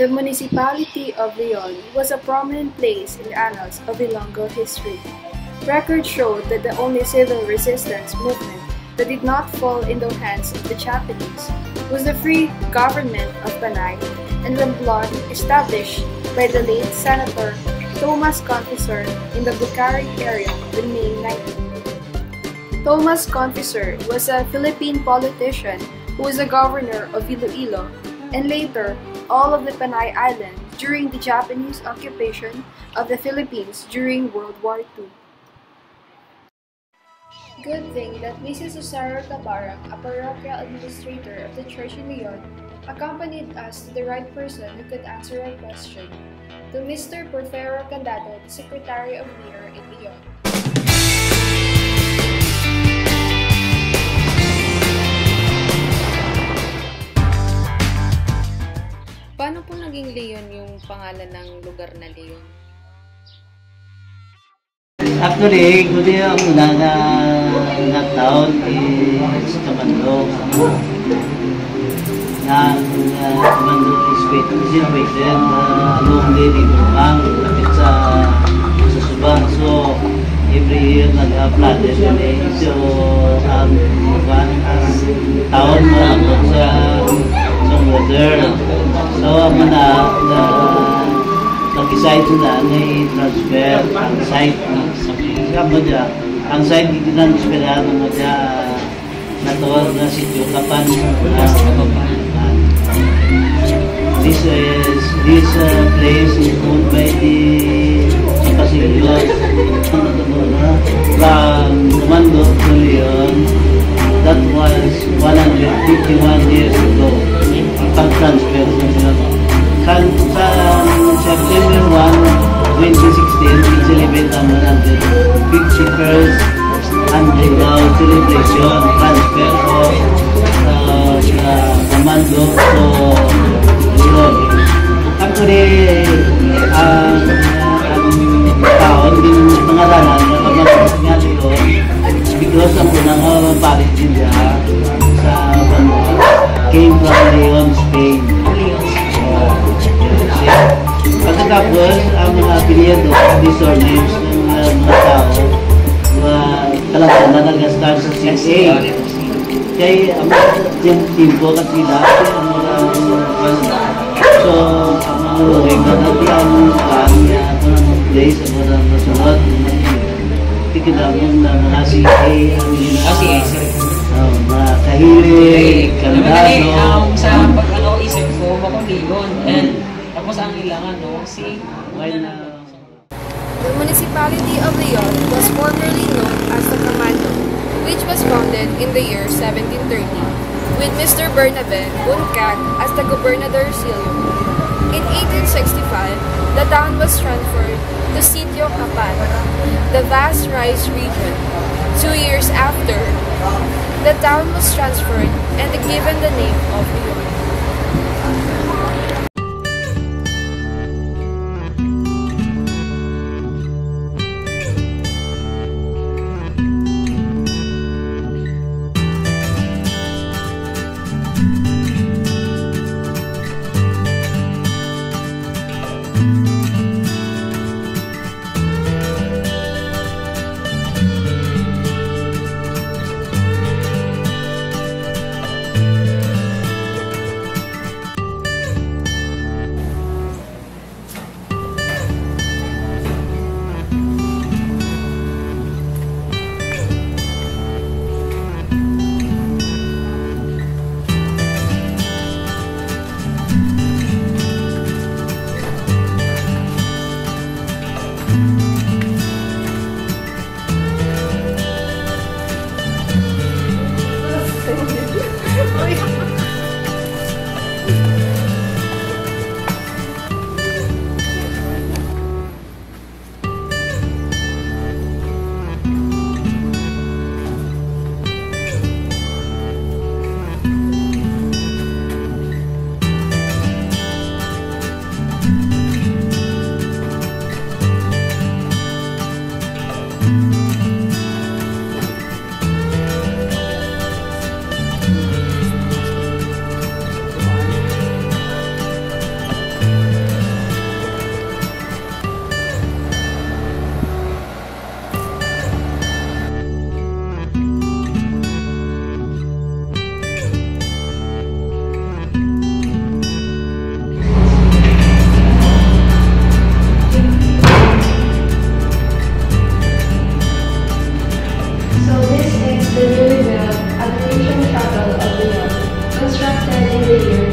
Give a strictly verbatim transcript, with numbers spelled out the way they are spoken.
The Municipality of Leon was a prominent place in the annals of Ilonggo history. Records showed that the only civil resistance movement that did not fall in the hands of the Japanese was the free government of Panay and Romblon established by the late Senator Thomas Confessor in the Bucari area in May nineteenth. Thomas Confessor was a Philippine politician who was the governor of Iloilo and later all of the Panay Island during the Japanese occupation of the Philippines during World War Two. Good thing that Missus Susaro Tabarang, a parochial administrator of the church in Leon, accompanied us to the right person who could answer our question, to Mister Porfero Candado, the Secretary of Mayor in Leon. Paano po naging Leon yung pangalan ng lugar na Leon? Actually, kung ang una na, na town is Camando. Na Camando is situated uh, along the river bank, lapit sa, sa Subang. So, every year nag-flooded yun eh. So, ang um, town mo abot sa, sa water. So, ang mana, na, nag-decide na na-transfer ang site sa mga ang site i-transferan ng mga natural na Sitio Capan. This is this uh, place is owned by the Municipality from Camando to Leon. That was one hundred fifty-one years ago. Pag-transfer sa Sa September first, twenty sixteen, it's celebrated ang one hundred fifty-first hundred now celebration transfer of uh, Camando to Leon. Actually, ang taon din mga danan na Camando nga Leon because ang unang uh, parish din niya sa came from Leon, Spain. Pagkatapos, ang mga apelyido, the surnames ng mga tao, talagang na nag-start sa C S A. Kaya ang mga timpo at sila, so, ang mga luring na natin ang kanya, ang mga place, ang mga nasunod, tikinamon na mga C S A, mga kahilig, kandado. Sa pag-ano isip ko, bakong Leon, and tapos ang ilangan, no, si The Municipality of Leon was formerly known as the Camando, which was founded in the year seventeen thirty, with Mister Bernabe Buncag as the Gobernadorcillo. In eighteen sixty-five, the town was transferred to Sitio Capan, the vast rice region. Two years after, the town was transferred and given the name of Leon. constructed in the year